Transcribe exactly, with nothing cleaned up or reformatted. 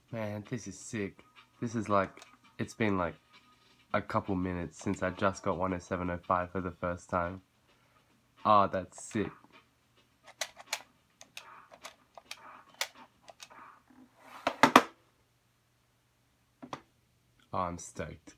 Man, this is sick. This is like, it's been like a couple minutes since I just got one oh seven oh five for the first time. Oh, that's sick. Oh, I'm stoked.